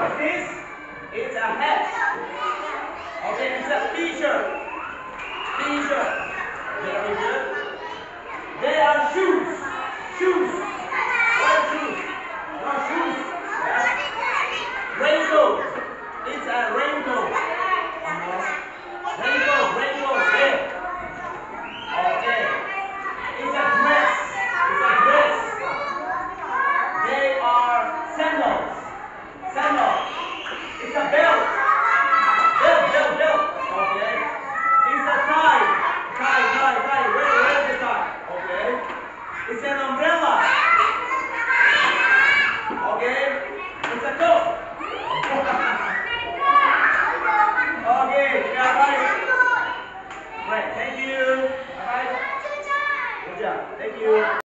This is a hat. Okay, it's a t-shirt. T-shirt. Very good. They are shoes. Shoes. What shoes? What shoes? Yes. Raincoat. It's a raincoat. Raincoat. Raincoat. There. Okay. It's a dress. It's a dress. They are sandals. Sandals. It's a belt. Belt, belt, belt. Okay. It's a tie. Tie, tie, tie. Where is the tie? Okay. It's an umbrella. Okay. It's a coat. Okay. Yeah, right. Right. Thank you. Bye. Good job. Thank you.